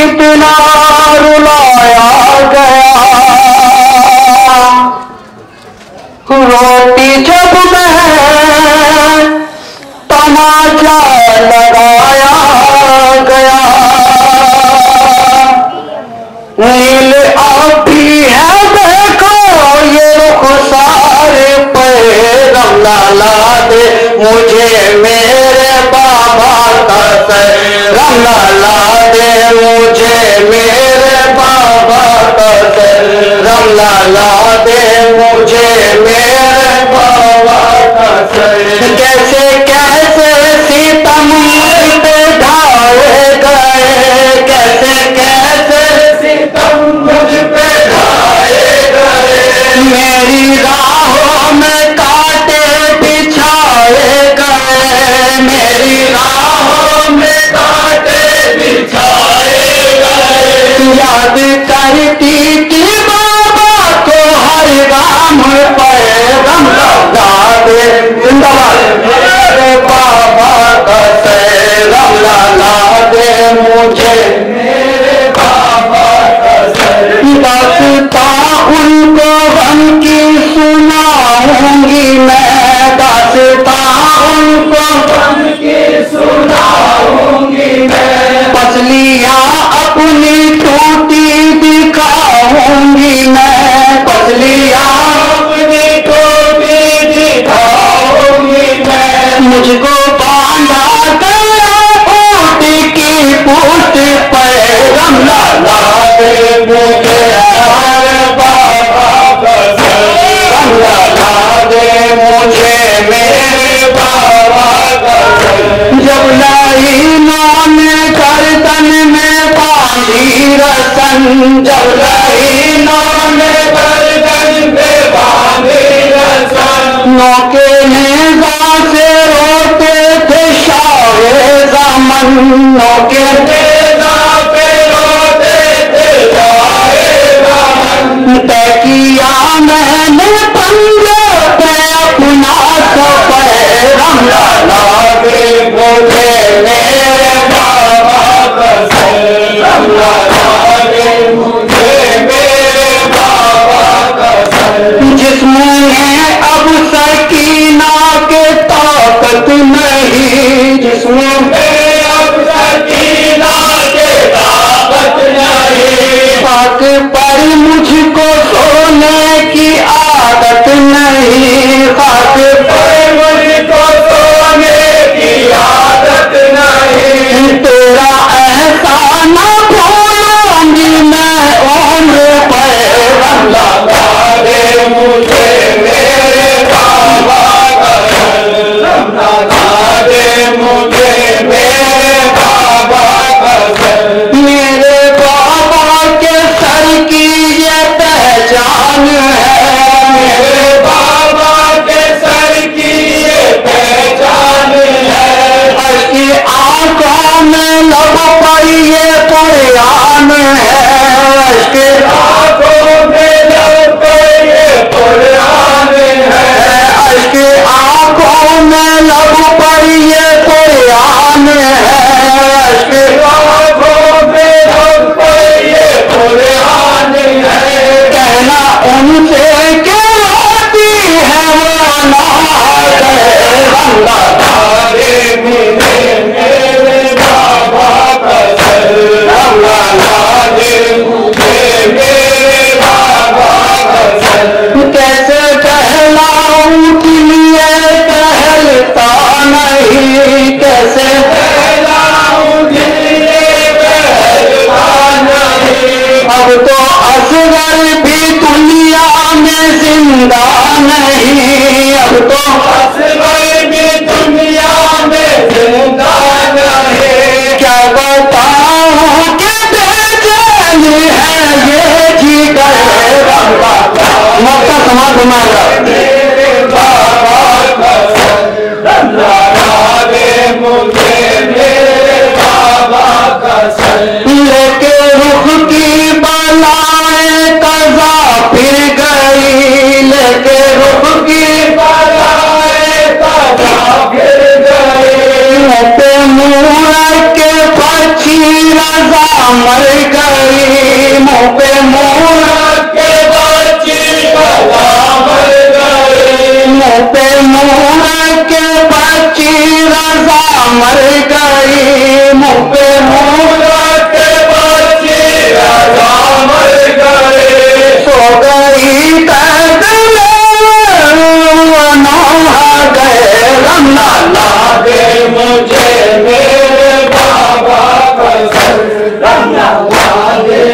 कितना रुलाया गया। रोटी जब मैं तमाचा लगाया गया। नील आँखी है देखो ये रुखसार पे, रमला ला दे मुझे मेरे बाबा का सर, रमला ला दे मुझे मेरे बाबा का सर, रमला ला दे मुझे मेरे बाबा का सर। कैसे कैसे सीतम पे ढाए गए, कैसे कैसे सीतम मुझ पे ढाए गए। मेरी राहों में कांटे बिछाए गए, मेरी राहों में कांटे बिछाए गए। याद करती थी बाबा को हर राम पर, रमला ला दे जिंदाबाद मेरे बाबा का सर, रमला ला दे मुझे मेरे बाबा का सर। दास्तां उनको गम की सुनाऊंगी मैं, दास्तां उनको गम की सुनाऊंगी मैं। पसलियां अपनी टूटी दिखाऊंगी मैं, पसलियां अपनी टूटी दिखाऊंगी मैं। मुझको बांधा गया ऊँट की पूछ पर, रमला ला दे मुझे मेरे बाबा का सर, रमला ला दे मुझे मेरे बाबा का सर। जब लाइनों ने गर्दन में बांधी रसन, जब लाइनों ने गर्दन में बांधी रसन, नौके नेज़ा से रोते थे शाहे ज़मन, नौके नेज़ा पे रोते थे शाहे ज़मन। तय किया मैंने पंजे पे अपना सफर, रमला ला दे मुझे मेरे बाबा का सर, रमला ला दे मुझे मेरे बाबा का सर। जिसमें अब सकीना के ताकत नहीं, जिसमें अब सकीना के ताकत नहीं। पाक पर मुझको सोने की आदत नहीं, खाक पर मुझको सोने की आदत नहीं। तेरा एहसान भूलूंगी मैं उम्र पर, रमला ला दे मुझे मेरे बाबा का सर, रमला ला दे मुझे मेरे बाबा का सर। मेरे बाबा के सर की ये पहचान है, मेरे बाबा के सर की ये पहचान है। उसकी आंखों में लब पर ये कुरान है, उसकी आंखों में लब पर ये कुरान है, उसकी आंखों में लब पर ये कुरान है, उसकी आंखों में लब पर ये कुरान है। कहना उनसे कि होती है वो नाज, रमला ला दे मुझे मेरे बाबा का सर, रमला ला दे मुझे मेरे बाबा का सर। कैसे कहलाऊं कि ये कहलता नहीं, कैसे कहलाऊं कि ये कहलता नहीं। अब तो असगर भी दुनिया में जिंदा नहीं, अब तो असगर भी दुनिया में जिंदा नहीं। क्या बताऊं कि बेचैन है ये जिगर, रमला मक्का समाज हमारा मेरे बाबा का सर, रमला ला दे मुझे मेरे बाबा का सर। लेके रुख की बलाएं कज़ा फिर गई, लेके रुख की बलाएं कज़ा फिर गई। मोटे मुँह के पक्षी रजा मर गई, मुँह पे मुँह रख के बच्ची रजा मर गई, मुँह पे मुँह रख के बच्ची रजा मर गई, मुँह पे मुँह रख के बच्ची रजा मर गई। सो गई कैद में नौहा गए, रमना ला दे मुझे मेरे बाबा का सर, रमना ला दे